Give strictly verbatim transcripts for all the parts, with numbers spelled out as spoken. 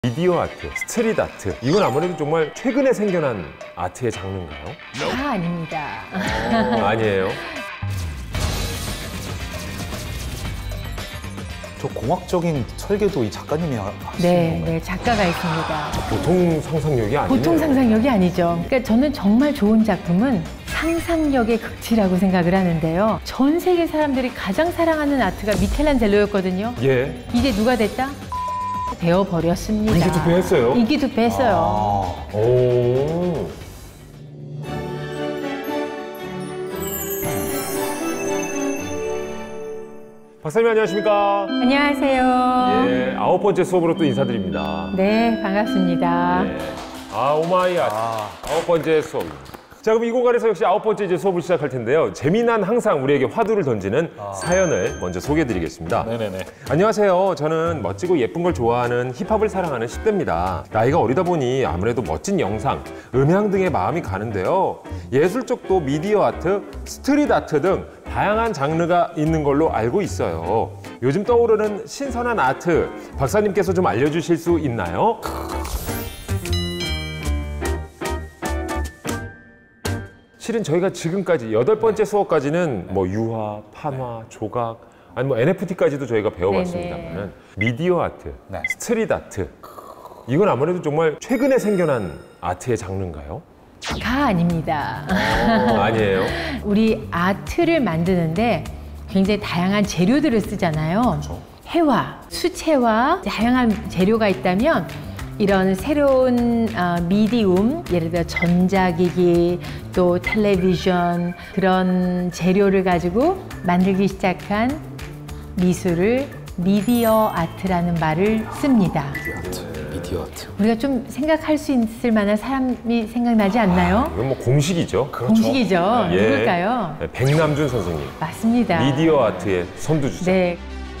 미디어 아트, 스트릿 아트, 이건 아무래도 정말 최근에 생겨난 아트의 장르인가요? 아, 아닙니다. 어, 아니에요. 저 공학적인 설계도 이 작가님이 하시는 네, 건가요? 네, 작가가 있습니다. 보통 상상력이 아니에요. 보통 상상력이 아니죠. 그러니까 저는 정말 좋은 작품은 상상력의 극치라고 생각을 하는데요. 전 세계 사람들이 가장 사랑하는 아트가 미켈란젤로였거든요. 예. 이제 누가 됐다? 되어버렸습니다. 인기투표했어요? 인기투표했어요. 아, 오. 박사님 안녕하십니까? 안녕하세요. 예, 아홉 번째 수업으로 또 인사드립니다. 네, 반갑습니다. 네. 아, 오마이 아트. 아. 아홉 번째 수업입니다. 자, 그럼 이 공간에서 역시 아홉 번째 이제 수업을 시작할 텐데요. 재미난 항상 우리에게 화두를 던지는 아. 사연을 먼저 소개해드리겠습니다. 네네네. 안녕하세요. 저는 멋지고 예쁜 걸 좋아하는 힙합을 사랑하는 십 대입니다. 나이가 어리다 보니 아무래도 멋진 영상, 음향 등에 마음이 가는데요. 예술 쪽도 미디어 아트, 스트릿 아트 등 다양한 장르가 있는 걸로 알고 있어요. 요즘 떠오르는 신선한 아트, 박사님께서 좀 알려주실 수 있나요? 실은 저희가 지금까지 여덟 번째 수업까지는 뭐 유화, 판화, 조각, 아니 뭐 엔에프티까지도 저희가 배워봤습니다만은 미디어 아트, 네. 스트릿 아트, 이건 아무래도 정말 최근에 생겨난 아트의 장르인가요? 가 아닙니다. 어, 아니에요. 우리 아트를 만드는데 굉장히 다양한 재료들을 쓰잖아요. 그렇죠. 해와, 수채화, 다양한 재료가 있다면 이런 새로운 어, 미디움, 예를 들어 전자기기, 또 텔레비전, 그런 재료를 가지고 만들기 시작한 미술을 미디어 아트라는 말을 씁니다. 미디어 아트, 미디어 아트. 우리가 좀 생각할 수 있을 만한 사람이 생각나지 않나요? 이건 뭐 공식이죠. 공식이죠. 예. 누굴까요? 네, 백남준 선생님. 맞습니다. 미디어 아트의 선두주자. 네.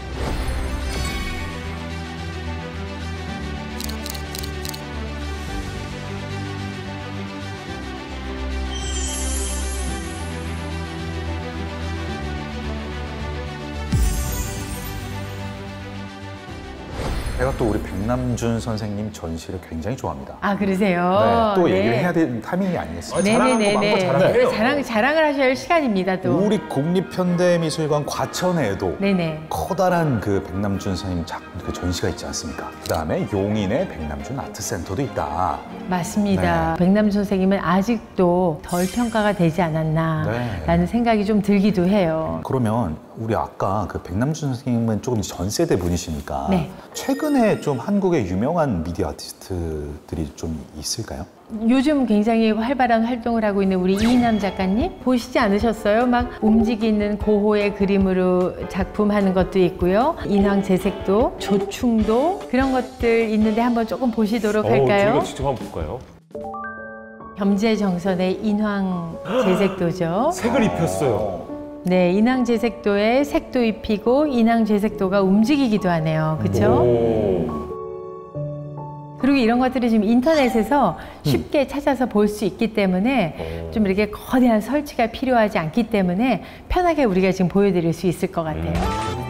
제가 또 우리 백남준 선생님 전시를 굉장히 좋아합니다. 아, 그러세요? 네, 또 네. 얘기를 해야 되는 타이밍이 아니겠어요? 아, 자랑할 거 네네네네. 마음껏 자랑해요. 자랑, 자랑을 하셔야 할 시간입니다, 또. 우리 국립현대미술관 과천에도 네네. 커다란 그 백남준 선생님 작, 그 전시가 있지 않습니까? 그 다음에 용인의 백남준 아트센터도 있다. 맞습니다. 네. 백남준 선생님은 아직도 덜 평가가 되지 않았나라는 네. 생각이 좀 들기도 해요. 그러면 우리 아까 그 백남준 선생님은 조금 전 세대 분이시니까 네. 최근에 좀 한국의 유명한 미디어 아티스트들이 좀 있을까요? 요즘 굉장히 활발한 활동을 하고 있는 우리 이인남 작가님 보시지 않으셨어요? 막 움직이는 고호의 그림으로 작품하는 것도 있고요. 인황 재색도, 조충도 그런 것들 있는데 한번 조금 보시도록 어, 할까요? 저희가 직접 한번 볼까요? 겸재정선의 인황 재색도죠. 색을 입혔어요. 네, 인황 재색도에 색도 입히고 인황 재색도가 움직이기도 하네요. 그렇죠? 오. 그리고 이런 것들이 지금 인터넷에서 쉽게 찾아서 볼 수 있기 때문에 오. 좀 이렇게 거대한 설치가 필요하지 않기 때문에 편하게 우리가 지금 보여드릴 수 있을 것 같아요.